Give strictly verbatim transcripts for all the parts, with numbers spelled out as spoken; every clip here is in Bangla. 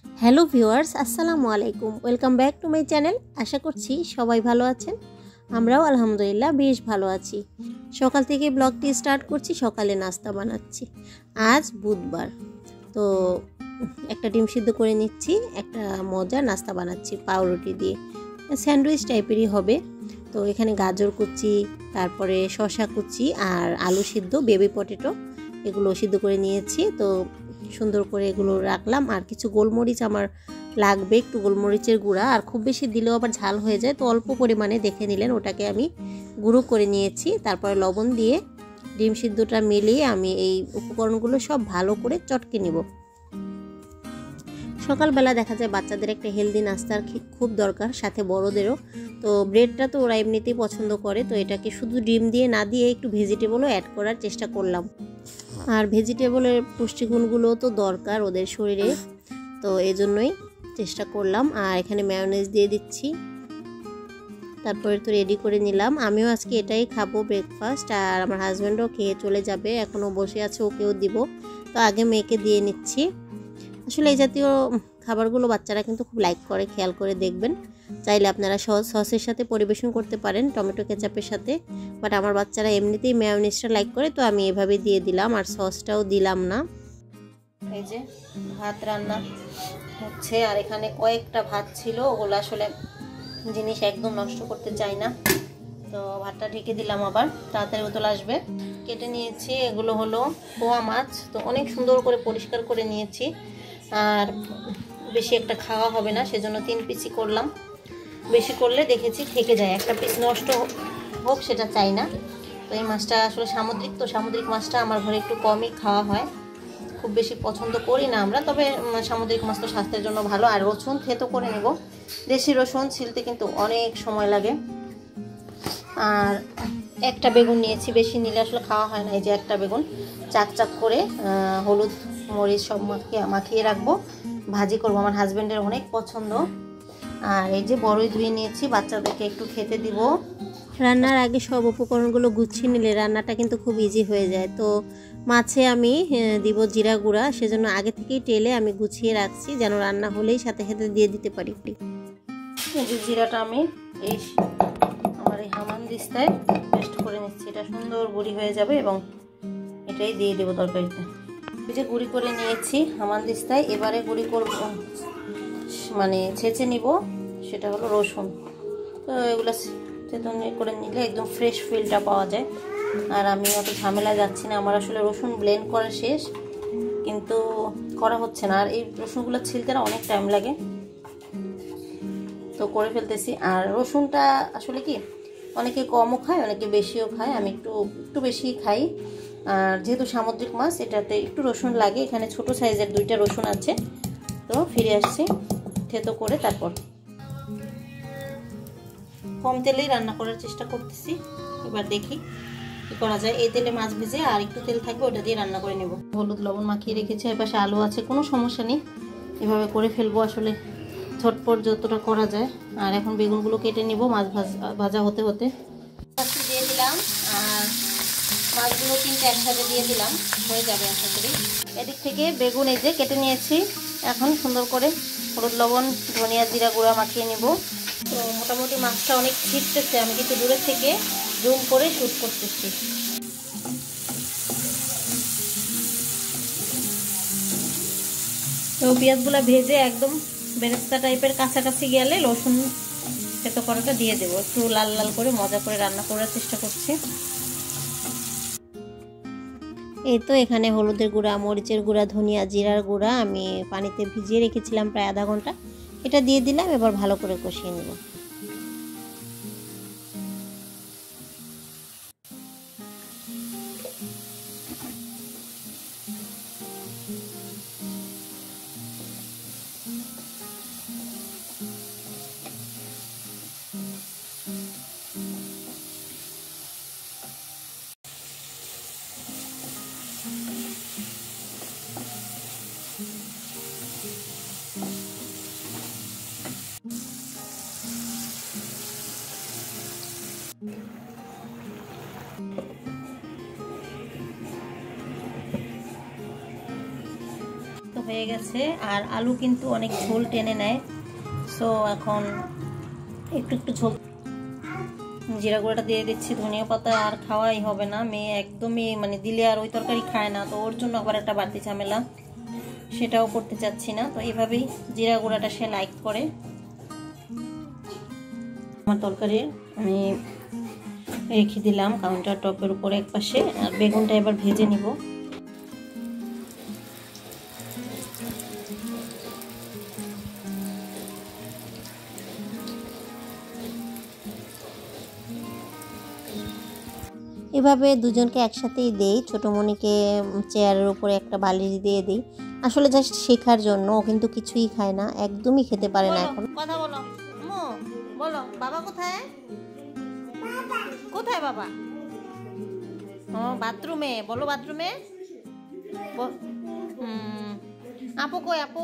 হ্যালো ভিউয়ার্স, আসসালামু আলাইকুম। Welcome back to my channel. আশা করছি সবাই ভালো আছেন। আমরাও আলহামদুলিল্লাহ বেশ ভালো আছি। সকাল থেকে ব্লগটি স্টার্ট করছি, সকালে নাস্তা বানাচ্ছি। আজ বুধবার, তো একটা ডিম সিদ্ধ করে নিচ্ছি, একটা মজার নাস্তা বানাচ্ছি পাউরুটি দিয়ে, স্যান্ডউইচ টাইপেরই হবে। তো এখানে গাজর কুচি, তারপরে শসা কুচি আর আলু সিদ্ধ, বেবি পটেটো এগুলো সিদ্ধ করে নিয়েছি। তো সুন্দর করে এগুলো রাখলাম। আর কিছু গোলমরিচ আমার লাগবে, একটু গোলমরিচের গুঁড়া, আর খুব বেশি দিলেও আবার ঝাল হয়ে যায়, তো অল্প পরিমাণে দেখে নিলেন, ওটাকে আমি গুঁড়ো করে নিয়েছি। তারপরে লবণ দিয়ে ডিম সিদ্ধটা মিলিয়ে আমি এই উপকরণগুলো সব ভালো করে চটকে নিব। সকালবেলা দেখা যায় বাচ্চাদের একটা হেলদি নাস্তার খুব দরকার, সাথে বড়োদেরও। তো ব্রেডটা তো ওরা এমনিতেই পছন্দ করে, তো এটাকে শুধু ডিম দিয়ে না দিয়ে একটু ভেজিটেবলও অ্যাড করার চেষ্টা করলাম। আর ভেজিটেবলের পুষ্টিগুণগুলো তো দরকার ওদের শরীরে, তো এই জন্যই চেষ্টা করলাম। আর এখানে মায়োনেজ দিয়ে দিচ্ছি। তারপরে তো রেডি করে নিলাম। আমিও আজকে এটাই খাবো ব্রেকফাস্ট, আর আমার হাজব্যান্ডও খেয়ে চলে যাবে, এখনও বসে আছে, ওকেও দিব। তো আগে মেয়েকে দিয়ে নিচ্ছি। আসলে এই জাতীয় খাবারগুলো বাচ্চারা কিন্তু খুব লাইক করে, খেয়াল করে দেখবেন। চাইলে আপনারা সসের সাথে পরিবেশন করতে পারেন, টমেটো কেচাপের সাথে, বাট আমার বাচ্চারা এমনিতেই মেয়োনিজটা লাইক করে, তো আমি এভাবে দিয়ে দিলাম, আর সসটাও দিলাম না। এই যে ভাত রান্না হচ্ছে, আর এখানে কয়েকটা ভাত ছিল, ওগুলো আসলে জিনিস একদম নষ্ট করতে চাই না, তো ভাতটা ঢেকে দিলাম, আবার তাড়াতাড়ি বোতল আসবে। কেটে নিয়েছি, এগুলো হলো পোয়া মাছ, তো অনেক সুন্দর করে পরিষ্কার করে নিয়েছি। আর বেশি একটা খাওয়া হবে না, সেজন্য তিন পিসই করলাম। বেশি করলে দেখেছি থেকে যায়, একটা পিস নষ্ট হোক সেটা চাই না। তো এই মাছটা আসলে সামুদ্রিক, তো সামুদ্রিক মাছটা আমার ঘরে একটু কমই খাওয়া হয়, খুব বেশি পছন্দ করি না আমরা, তবে সামুদ্রিক মাছ তো স্বাস্থ্যের জন্য ভালো। আর রসুন থেতো করে নেব, দেশি রসুন ছিলতে কিন্তু অনেক সময় লাগে। আর একটা বেগুন নিয়েছি, বেশি নিলে আসলে খাওয়া হয় না। এই যে একটা বেগুন চাক চাক করে হলুদ মরিচ সব মাখিয়ে মাখিয়ে রাখবো, ভাজি করবো, আমার হাজব্যান্ডের অনেক পছন্দ। আর এই যে বড়ই ধুয়ে নিয়েছি, বাচ্চাদেরকে একটু খেতে দিব। রান্নার আগে সব উপকরণগুলো গুছিয়ে নিলে রান্নাটা কিন্তু খুব ইজি হয়ে যায়। তো মাছে আমি দিব জিরা গুঁড়া, সেজন্য আগে থেকেই তেলে আমি গুছিয়ে রাখছি, যেন রান্না হলেই সাথে সাথে দিয়ে দিতে পারি। এই যে জিরাটা আমি এই আমার এই হামানদিস্তায় পেস্ট করে নিচ্ছি, এটা সুন্দর গুঁড়ি হয়ে যাবে, এবং এটাই দিয়ে দেবো তরকারিতে। এই যে গুঁড়ি করে নিয়েছি হামানদিস্তায়, এবারে গুঁড়ি করব মানে ছেঁচে নিব, সেটা হলো রসুন। তো এগুলো চেতন করে নিলে একদম ফ্রেশ ফিলটা পাওয়া যায়। আর আমি অত ঝামেলা যাচ্ছি না, আমার আসলে রসুন ব্লেন্ড করা শেষ, কিন্তু করা হচ্ছে না। আর এই রসুনগুলো ছিলতে না অনেক টাইম লাগে, তো করে ফেলতেছি। আর রসুনটা আসলে কি অনেকে কমও খায়, অনেকে বেশিও খায়, আমি একটু একটু বেশি খাই। আর যেহেতু সামুদ্রিক মাছ, এটাতে একটু রসুন লাগে। এখানে ছোট সাইজের দুইটা রসুন আছে। তো ফিরে আসছি থেতো করে, তারপর কম তেলেই রান্না করার চেষ্টা করতেছি। এবার দেখি কি করা যায়। এই তেলে মাছ ভেজে আর একটু তেল থাকবে, ওটা দিয়ে রান্না করে নেব। হলুদ লবণ মাখিয়ে রেখেছি, এর পাশে আলু আছে, কোনো সমস্যা নেই, এভাবে করে ফেলবো আসলে ঝটপট যতটা করা যায়। আর এখন বেগুনগুলো কেটে নিব, মাছ ভাজা হতে হতে মাছটি দিয়ে দিলাম, আর মাছগুলো তিনটে একসাথে দিয়ে দিলাম, হয়ে যাবে আশা করি। এদিক থেকে বেগুন এই যে কেটে নিয়েছি, এখন সুন্দর করে হলুদ লবণ ধনিয়া জিরা গুঁড়া মাখিয়ে নিব। তো মোটামুটি মাছটা অনেক ছিটতেছে, আমি কিন্তু দূরে থেকে জুম করে শুট করতেছি। তো পেঁয়াজগুলো ভেজে একদম বেরেস্তা টাইপের কাছাকাছি গেলে রসুন থেতো করাটা দিয়ে দেবো, একটু লাল লাল করে মজা করে রান্না করার চেষ্টা করছি। এই তো এখানে হলুদের গুঁড়া, মরিচের গুঁড়া, ধনিয়া জিরার গুঁড়া আমি পানিতে ভিজিয়ে রেখেছিলাম প্রায় আধা ঘন্টা, এটা দিয়ে দিলাম। এবার ভালো করে কষিয়ে নেব। হয়ে গেছে। আর আলু কিন্তু অনেক ঝোল টেনে নেয়, সো এখন একটু একটু ঝোল। জিরা গুঁড়োটা দিয়ে দিচ্ছি, ধনিয়া পাতা আর খাওয়াই হবে না, মেয়ে একদমই মানে দিলে আর ওই তরকারি খায় না, তো ওর জন্য আবার একটা বাড়তি ঝামেলা, সেটাও করতে চাচ্ছি না। তো এইভাবেই জিরা গুঁড়াটা সে লাইক করে। আমার তরকারি আমি রেখে দিলাম কাউন্টার টপের উপরে এক পাশে, আর বেগুনটা এবার ভেজে নিব। এভাবে দুজনকে একসাথেই দেই। ছোটোমণিকে চেয়ারের উপরে একটা বালিশ দিয়ে দিই, আসলে জাস্ট শেখার জন্য। ও কিন্তু কিছুই খায় না, একদমই খেতে পারে না এখন। কথা বলো, বলো বাবা কোথায়? কোথায় বাবা? ও বাথরুমে, বলো বাথরুমে। আপু কই? আপু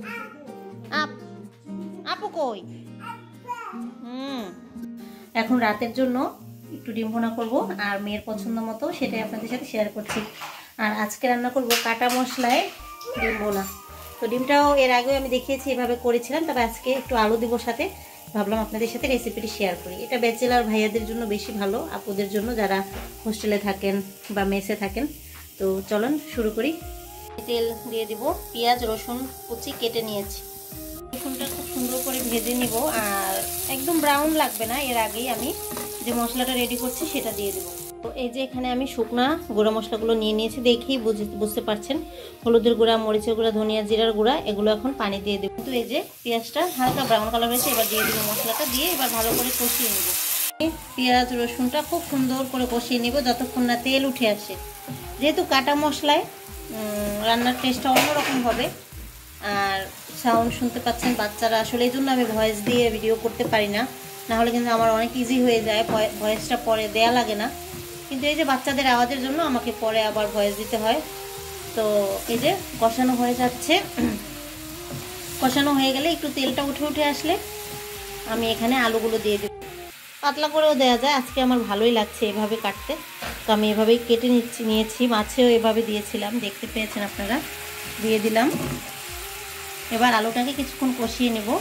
আপু কই? হুম এখন রাতের জন্য একটু ডিম ভুনা করবো, আর মেয়ের পছন্দ মতো সেটাই আপনাদের সাথে শেয়ার করছি। আর আজকে রান্না করব কাটা মশলায় ডিম ভুনা। তো ডিমটাও এর আগেও আমি দেখিয়েছি, এভাবে করেছিলাম, তবে আজকে একটু আলু দিব সাথে, ভাবলাম আপনাদের সাথে রেসিপিটি শেয়ার করি। এটা ব্যাচেলার ভাইয়াদের জন্য বেশি ভালো, আপুদের জন্য যারা হোস্টেলে থাকেন বা মেসে থাকেন। তো চলুন শুরু করি। তেল দিয়ে দিব, পেঁয়াজ রসুন কুচি কেটে নিয়েছি। রসুনটা খুব সুন্দর করে ভেজে নিব, আর একদম ব্রাউন লাগবে না, এর আগেই আমি যে মশলাটা রেডি করছি সেটা দিয়ে দেবো। তো এই যে এখানে আমি শুকনা গুঁড়া মশলাগুলো নিয়ে নিয়েছি, দেখেই বুঝতে পারছেন, হলুদের গুঁড়া, মরিচের গুঁড়া, ধনিয়া জিরার গুঁড়া, এগুলো এখন পানি দিয়ে দেবো। তো এই যে পেঁয়াজটা হালকা ব্রাউন কালার হয়েছে, এবার দিয়ে দেবো মশলাটা, দিয়ে এবার ভালো করে কষিয়ে নেব। পেঁয়াজ রসুনটা খুব সুন্দর করে কষিয়ে নেব যতক্ষণ না তেল উঠে আসে। যেহেতু কাটা মশলায় রান্নার টেস্টটা অন্যরকম হবে। আর সাউন্ড শুনতে পাচ্ছেন বাচ্চারা, আসলে এই জন্য আমি ভয়েস দিয়ে ভিডিও করতে পারি না, নাহলে কিন্তু আমার অনেক ইজি হয়ে যায়, ভয়েসটা পরে দেয়া লাগে না। কিন্তু এই যে বাচ্চাদের আওয়াজের জন্য আমাকে পরে আবার ভয়েস দিতে হয়। তো এই যে কষানো হয়ে যাচ্ছে, কষানো হয়ে গেলে একটু তেলটা উঠে উঠে আসলে আমি এখানে আলুগুলো দিয়ে দেব। পাতলা করেও দেওয়া যায়, আজকে আমার ভালোই লাগছে এভাবে কাটতে, তো আমি এভাবেই কেটে নিচ্ছি নিয়েছি মাছেও এভাবে দিয়েছিলাম, দেখতে পেয়েছেন আপনারা, দিয়ে দিলাম। এবার আলুটাকে কিছুক্ষণ কষিয়ে নেব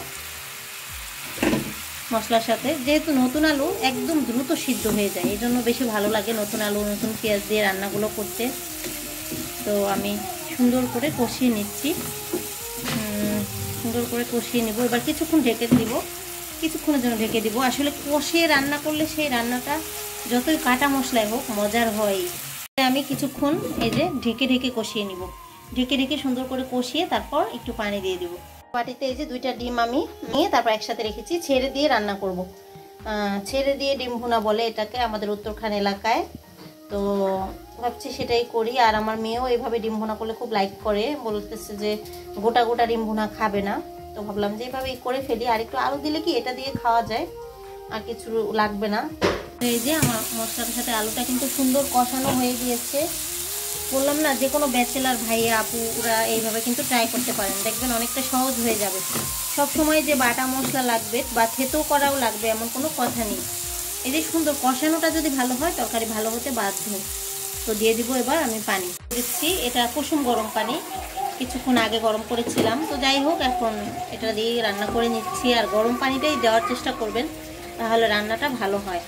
মশলার সাথে। যেহেতু নতুন আলু একদম দ্রুত সিদ্ধ হয়ে যায়, এই জন্য বেশি ভালো লাগে নতুন আলু নতুন পেঁয়াজ দিয়ে রান্নাগুলো করতে। তো আমি সুন্দর করে কষিয়ে নিচ্ছি, সুন্দর করে কষিয়ে নেব। এবার কিছুক্ষণ ঢেকে দিব, কিছুক্ষণের জন্য ঢেকে দিব। আসলে কষিয়ে রান্না করলে সেই রান্নাটা যতই কাটা মশলায় হোক মজার হয়। আমি কিছুক্ষণ এই যে ঢেকে ঢেকে কষিয়ে নিব, ঢেকে ঢেকে সুন্দর করে কষিয়ে তারপর একটু পানি দিয়ে দেবো। বাটিতে এই যে দুইটা ডিম আমি নিয়ে তারপর একসাথে রেখেছি, ছেড়ে দিয়ে রান্না করব। ছেড়ে দিয়ে ডিম ভুনা বলে এটাকে আমাদের উত্তরখান এলাকায়, তো ভাবছি সেটাই করি। আর আমার মেয়েও এইভাবে ডিম ভুনা করলে খুব লাইক করে, বলতেছে যে গোটা গোটা ডিম ভুনা খাবে না, তো ভাবলাম যে এইভাবেই করে ফেলি। আর একটু আলু দিলে কি এটা দিয়ে খাওয়া যায়, আর কিছু লাগবে না। এই যে আমার মশলার সাথে আলুটা কিন্তু সুন্দর কষানো হয়ে গিয়েছে। বললাম না, যে কোনো ব্যাচেলার ভাইয়া আপুরা এইভাবে কিন্তু ট্রাই করতে পারেন, দেখবেন অনেকটা সহজ হয়ে যাবে। সব সময় যে বাটা মশলা লাগবে বা থেতো করাও লাগবে এমন কোনো কথা নেই। এই যে সুন্দর কষানোটা যদি ভালো হয় তরকারি ভালো হতে বাধ্য। তো দিয়ে দিব এবার আমি পানি দিচ্ছি, এটা কুসুম গরম পানি, কিছুক্ষণ আগে গরম করেছিলাম। তো যাই হোক, এখন এটা দিয়ে রান্না করে নিচ্ছি। আর গরম পানিটাই দেওয়ার চেষ্টা করবেন, তাহলে রান্নাটা ভালো হয়।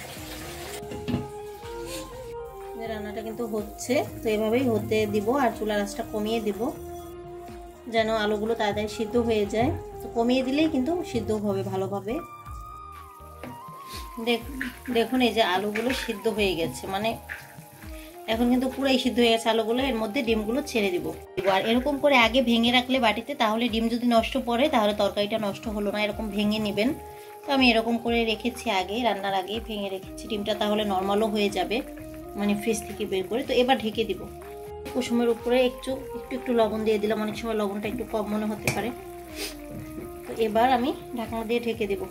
রান্নাটা কিন্তু হচ্ছে, তো এভাবেই হতে দিব। আর চুলার আঁচটা কমিয়ে দিব যেন আলুগুলো তাড়াতাড়ি সিদ্ধ হয়ে যায়। তো কমিয়ে দিলেই কিন্তু সিদ্ধ হবে ভালোভাবে। দেখুন এই যে আলুগুলো সিদ্ধ হয়ে গেছে, মানে এখন কিন্তু পুরাই সিদ্ধ হয়ে গেছে আলুগুলো। এর মধ্যে ডিমগুলো ছেড়ে দিব। আর এরকম করে আগে ভেঙে রাখলে বাটিতে, তাহলে ডিম যদি নষ্ট পড়ে তাহলে তরকারিটা নষ্ট হলো না, এরকম ভেঙে নেবেন। তো আমি এরকম করে রেখেছি আগে, রান্নার আগে ভেঙে রেখেছি ডিমটা, তাহলে নর্মালও হয়ে যাবে, মানে ফ্রিজ থেকে বের করে। তো এবার ঢেকে দিব। কুসুমের উপরে একটু একটু একটু লবণ দিয়ে দিলাম, অনেক সময় লবণটা একটু কম মনে হতে পারে। তো এবার আমি ঢাকনা দিয়ে ঢেকে দেব।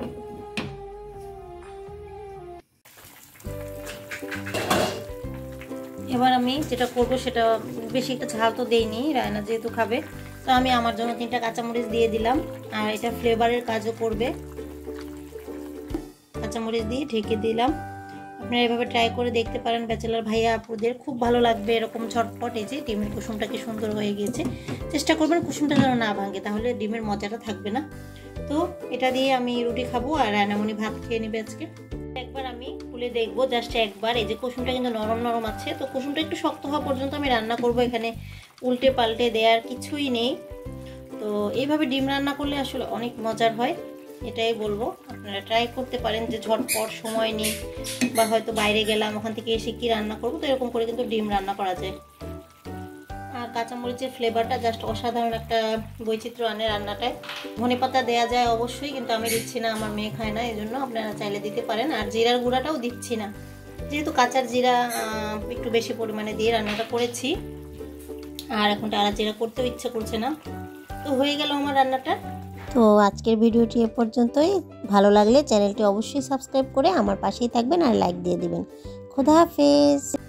এবার আমি যেটা করব সেটা, বেশি একটা ঝাল তো দেইনি, রায়না যেহেতু খাবে, তো আমি আমার জন্য তিনটা কাঁচামরিচ দিয়ে দিলাম। আর এটা ফ্লেভারের কাজও করবে, কাঁচামরিচ দিয়ে ঢেকে দিলাম। আপনারা এভাবে ট্রাই করে দেখতে পারেন ব্যাচেলার ভাইয়া আপুদের, খুব ভালো লাগবে এরকম ঝটপট। এই যে ডিমের কুসুমটা কি সুন্দর হয়ে গিয়েছে, চেষ্টা করবেন কুসুমটা যেন না ভাঙে, তাহলে ডিমের মজাটা থাকবে না। তো এটা দিয়ে আমি রুটি খাবো আর রায়নামণি ভাত খেয়ে নেবে আজকে। একবার আমি খুলে দেখবো, জাস্ট একবার। এই যে কুসুমটা কিন্তু নরম নরম আছে, তো কুসুমটা একটু শক্ত হওয়া পর্যন্ত আমি রান্না করব, এখানে উল্টে পাল্টে দেওয়ার কিছুই নেই। তো এইভাবে ডিম রান্না করলে আসলে অনেক মজার হয়, এটাই বলবো। আপনারা ট্রাই করতে পারেন, যে ঝটপট সময় নেই বা হয়তো বাইরে গেলাম ওখান থেকে এসে কি রান্না করবো, তো এরকম করে কিন্তু ডিম রান্না করা যায়। আর কাঁচামরিচের ফ্লেভারটা জাস্ট অসাধারণ একটা বৈচিত্র্য আনে রান্নাটায়। ধনেপাতা দেওয়া যায় অবশ্যই, কিন্তু আমি দিচ্ছি না, আমার মেয়ে খায় না, এই জন্য আপনারা চাইলে দিতে পারেন। আর জিরার গুঁড়াটাও দিচ্ছি না, যেহেতু কাঁচার জিরা একটু বেশি পরিমাণে দিয়ে রান্নাটা করেছি, আর এখন টালা জিরা করতেও ইচ্ছে করছে না। তো হয়ে গেল আমার রান্নাটা। তো আজকের ভিডিওটি এ পর্যন্তই। ভালো লাগলে চ্যানেলটি অবশ্যই সাবস্ক্রাইব করে আমার পাশেই থাকবেন আর লাইক দিয়ে দিবেন। খোদা হাফেজ।